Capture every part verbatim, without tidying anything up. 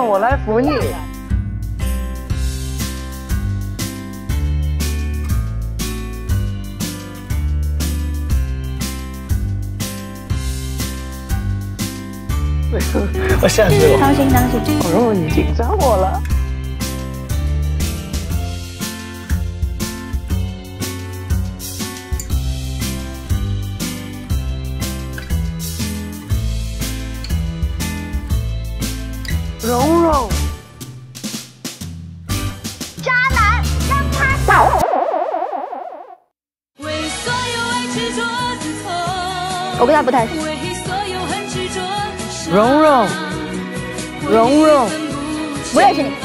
我来扶你。我吓死我！ 当心当心！ 哦，你紧张我了。蓉蓉， 渣男，让他走！我跟他不太熟。 蓉蓉，蓉蓉， 不认识你。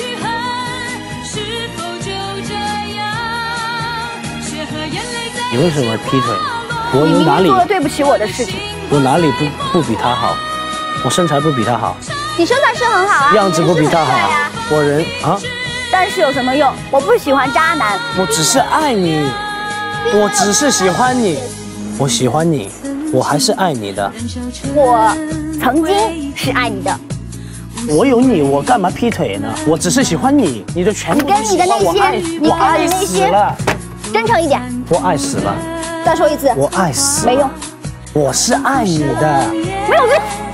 你为什么劈腿？我有哪里做了对不起我的事情？ 我哪里不不比他好？我身材不比他好。 你身材是很好啊， 样子不比他好。 啊、 我人啊。 但是有什么用？我不喜欢渣男。 我只是爱你，我只是喜欢你，我喜欢你，我还是爱你的。 我曾经是爱你的。 我有你，我干嘛劈腿呢？我只是喜欢你，你的全部你跟你的那些，你跟你那些，真诚一点。 我爱死了。 再说一次。 我爱死了。 没用。 我是爱你的。 没有用。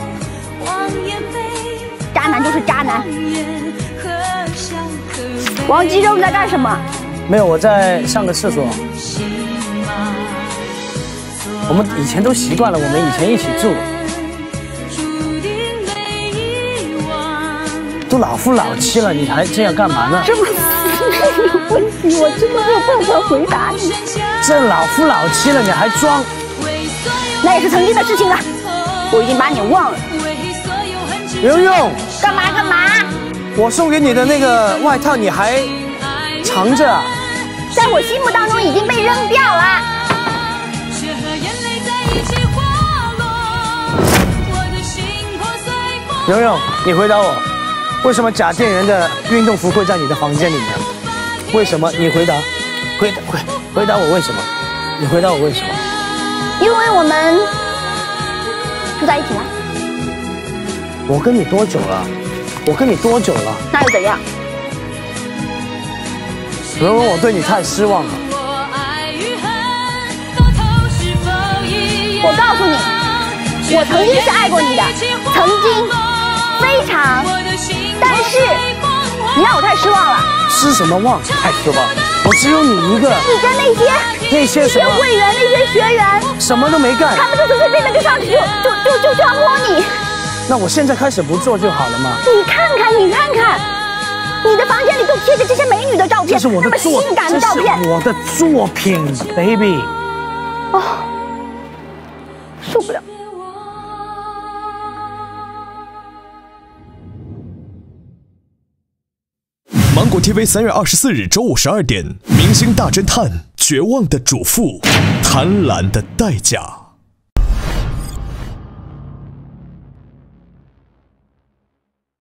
渣男就是渣男。王吉肉，你在干什么？ 没有，我在上个厕所。我们以前都习惯了，我们以前一起住，都老夫老妻了，你还这样干嘛呢？ 这么私密的问题，我真的没有办法回答你。 这老夫老妻了，你还装？ 那也是曾经的事情了，我已经把你忘了。 蓉蓉， 干嘛干嘛？ 我送给你的那个外套你还藏着？ 在我心目当中已经被扔掉了。 蓉蓉，你回答我，为什么假店员的运动服会在你的房间里面？为什么？你回答，回答回回答我为什么？你回答我为什么？ 因为我们住在一起了。 我跟你多久了？我跟你多久了？ 那又怎样？ 蓉蓉，我对你太失望了。 我告诉你，我曾经是爱过你的，曾经非常，但是你让我太失望了。 失什么望？太失望！我只有你一个。 你跟那些那些什么会员、那些学员， 什么都没干， 他们就随随便便就上去就就就就就要摸你。 那我现在开始不做就好了吗？ 你看看，你看看，你的房间里都贴着这些美女的照片， 这是我的作， 性感的照片， 这是我的作品 ，baby。 哦，受不了。 芒果 T V 三月二十四日周五十二点，明星大侦探：绝望的主妇，贪婪的代价。